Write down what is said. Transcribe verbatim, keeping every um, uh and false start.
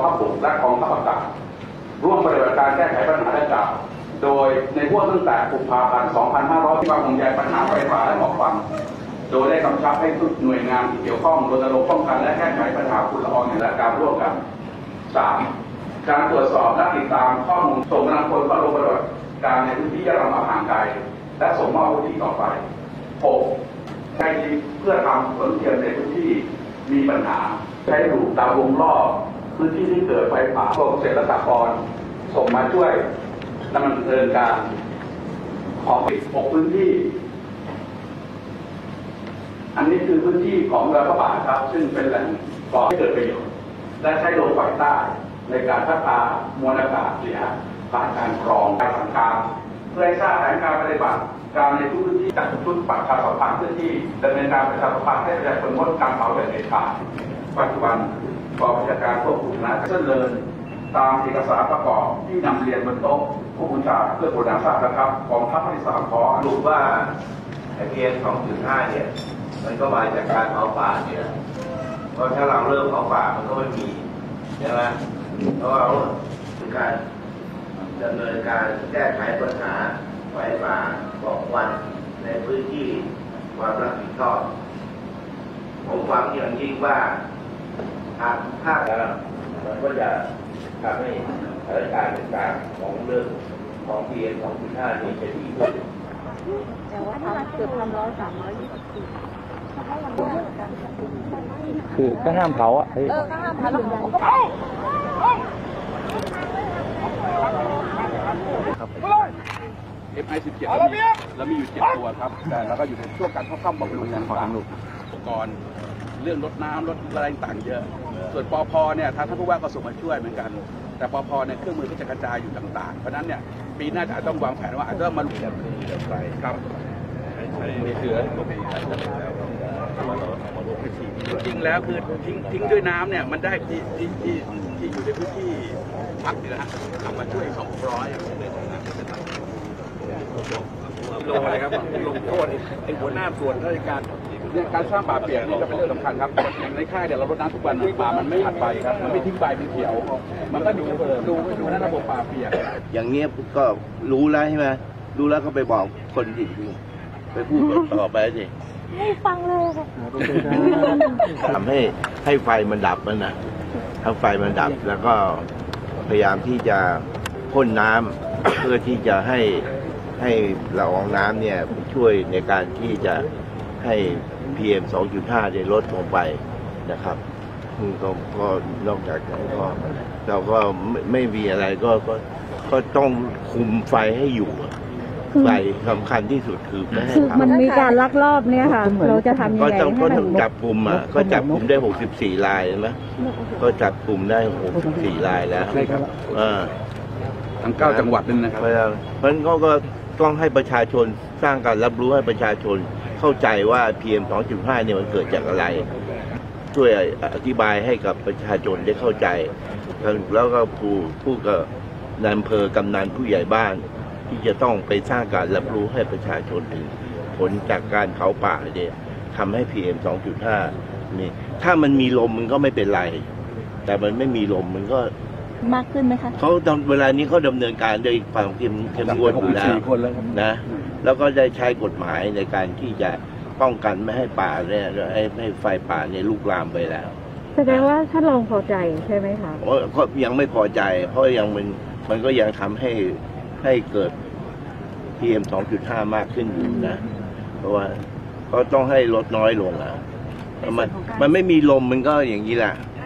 ทัพบกและกองทัพอากาศร่วมปฏิบัติการแก้ไขปัญหาดังกล่าวโดยในห่วงตั้งแต่กุมภาพันธ์ สองพันห้าร้อย ที่ความห่วงใยปัญหาไฟป่าและหมอกควันโดยได้กำชับให้ทุกหน่วยงานที่เกี่ยวข้องรณรงค์ป้องกันและแก้ไขปัญหาฝุ่นละอองในการร่วมกัน สาม การตรวจสอบและติดตามข้อมูลส่งกำลังพลเข้าลงปฏิบัติการในพื้นที่ยะลำบากห่างไกลและส่งมอบพื้นที่ต่อไป หก ใช้เพื่อทำฝนเทียมในพื้นที่มีปัญหาใช้ดูดาววงรอบพื้นที่ที่เกิดไฟป่าพวกเกษตรกรส่งมาช่วยดำเนินการของอีกหกพื้นที่อันนี้คือพื้นที่ของรัฐบาลครับซึ่งเป็นแหล่งก่อให้เกิดประโยชน์และใช้ลมฝ่ายใต้ในการพัฒนามวลอากาศเสียผ่านการกรองการสั่งการเพื่อให้ทราบแผนการปฏิบัติการในทุกพื้นที่จากชุดประชาสัมพันธ์พื้นที่ดำเนินการประชาสัมพันธ์ให้ประชาชนงดการเผาอย่างเด็ดขาดปัจจุบันกองบัญชาการควบคุมนะเช่นเดินตามเอกสารประกอบที่นำเรียนบนโต๊ะผู้บัญชาเพื่อโปรดทราบนะครับกองทัพภาคที่สามขอรู้ว่าไอเพียง สองจุดห้า เนี่ยมันก็มาจากการเผาป่าเนี่ยเพราะถ้าเราเริ่มเผาป่ามันก็ไม่มีใช่ไหมเพราะว่าเป็นการดำเนินการแก้ไขปัญหาไฟป่าหมอกควันในพื้นที่ความรับผิดชอบผมหวังอย่างยิ่งว่าทางภาคแล้วมันก็จะทำให้สถานการณ์ต่างๆของเรื่องของ พี เอ็ม สองจุดห้า นี้จะดีขึ้นแต่ว่าทำเกือบทำร้อยสามร้อยยี่สิบสี่คือก็ห้ามเผาอ่ะเออก็ห้ามเผาแล้วครับ เอ็ม ไอ สิบเจ็ดแล้วมีอยู่เจ็ดตัวครับแต่แล้วก็อยู่ในช่วงการเข้าค่ำบำรุงต่างๆอุปกรณ์เรื่องรถน้ำรถอะไรต่างเยอะส่วนปพเนี่ยทางท่านผู้ว่าก็ส่งมาช่วยเหมือนกันแต่ปพเนี่ยเครื่องมือก็จะกระจายอยู่ต่างๆเพราะนั้นเนี่ยปีหน้าจะต้องวางแผนว่าอาจจะต้องมาลุยกันไปครับมีเสือจริงแล้วคือทิ้งทิ้งด้วยน้ำเนี่ยมันได้ที่ที่ที่ที่อยู่ในพื้นที่พักนี่นะฮะทำมาช่วยสองร้อยลงอะไรครับลงโทษไอ้หัวหน้าส่วนราชการเนี่ยการสร้างป่าเปียกนี่ก็เป็นเรื่องสำคัญครับอย่างในค่ายเดี๋ยวเรารดน้ำทุกวันป่ามันไม่หัดใบครับมันไม่ทิ้งใบเป็นเขียวมันก็ดูดูดูในระบบป่าเปียกอย่างเงี้ยก็รู้แล้วใช่ไหมรู้แล้วก็ไปบอกคนที่ไปพูดต่อไปสิไม่ฟังเลยทำให้ให้ไฟมันดับมันนะถ้าไฟมันดับแล้วก็พยายามที่จะพ่นน้ำเพื่อที่จะให้ให้ละอองน้ำเนี่ยช่วยในการที่จะให้ พี เอ็ม สองจุดห้า ได้ลดลงไปนะครับก็ก็นอกจากนั้นก็เราก็ไม่ไม่มีอะไรก็ก็ก็ต้องคุมไฟให้อยู่ไฟสำคัญที่สุดคือไม่ให้มันมีการลักลอบเนี่ยค่ะเราจะทำยังไงก็ต้องก็ต้องจับกลุ่มอ่ะก็จับกลุ่มได้หกสิบสี่รายใช่ไหมก็จับกลุ่มได้หกสิบสี่รายแล้วใช่ครับอ่าทั้งเก้าจังหวัดนั่นนะครับเพราะฉะนั้นก็ต้องให้ประชาชนสร้างการรับรู้ให้ประชาชนเข้าใจว่า พี เอ็ม สองจุดห้า เนี่ยมันเกิดจากอะไรช่วยอธิบายให้กับประชาชนได้เข้าใจแล้วก็ผู้ผู้กับนายอำเภอกำนันผู้ใหญ่บ้านที่จะต้องไปสร้างการรับรู้ให้ประชาชนถึงผลจากการเผาป่าเนี่ยทำให้ พี เอ็ม สองจุดห้า นี่ถ้ามันมีลมมันก็ไม่เป็นไรแต่มันไม่มีลมมันก็มากขึ้นไหมคะเขาเวลานี้เขาดำเนินการโดยความเข้มเข้มงวดอยู่แล้วนะแล้วก็ได้ใช้กฎหมายในการที่จะป้องกันไม่ให้ป่าเนี่ยให้ให้ไฟป่าเนี่ยลุกลามไปแล้วแสดงว่าท่านรองพอใจใช่ไหมคะก็ยังไม่พอใจเพราะยังมันมันก็ยังทำให้ให้เกิด พี เอ็ม สองจุดห้า มากขึ้นอยู่นะเพราะว่าก็ต้องให้ลดน้อยลงอ่ะมันมันไม่มีลมมันก็อย่างนี้แหละ